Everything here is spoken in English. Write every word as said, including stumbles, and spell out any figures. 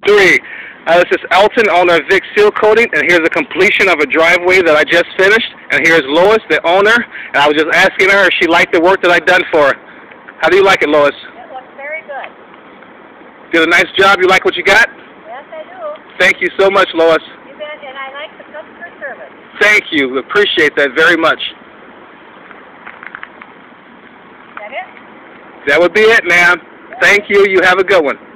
Three. Uh, this is Elton, owner of Vic Seal Coating, and here's a completion of a driveway that I just finished. And here's Lois, the owner, and I was just asking her if she liked the work that I done for her. How do you like it, Lois? It looks very good. Did a nice job. You like what you got? Yes, I do. Thank you so much, Lois. You bet, and I like the customer service. Thank you. Appreciate that very much. Is that it? That would be it, ma'am. Thank you. You have a good one.